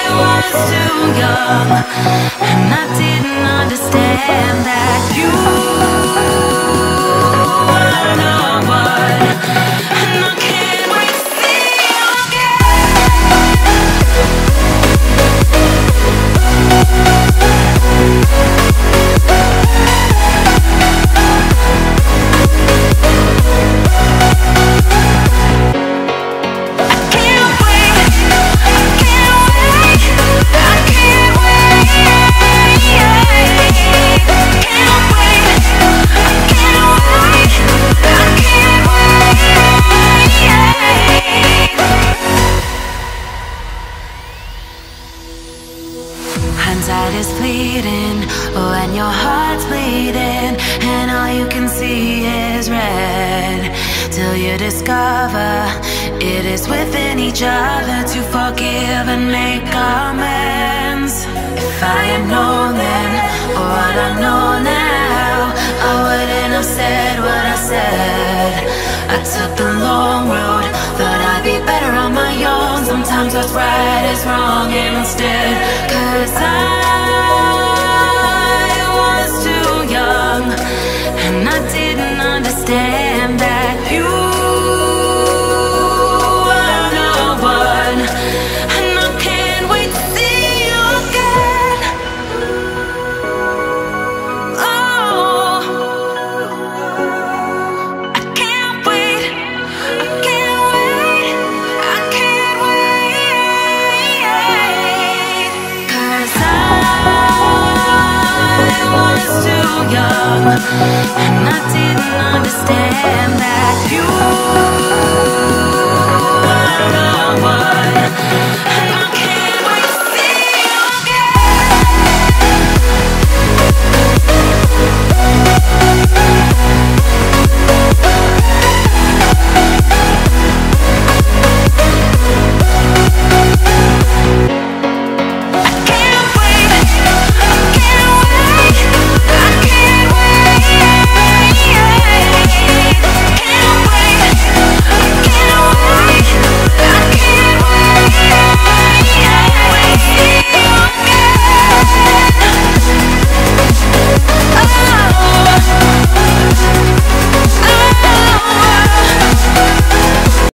was too young, and I didn't understand that you were the one, and I can't wait to see you hindsight is fleeting when your heart's bleeding and all you can see is red, till you discover it is within each other to forgive and make amends. If I had known then what I know now, I wouldn't have said what I said. I took the long road, thought I'd be better on my own. Sometimes what's right is wrong instead, 'cause I was too young, and I didn't understand that you were the one, and I can't wait to see you again. Oh, I can't wait, I can't wait, I can't wait, 'cause I was too young, and I didn't understand that you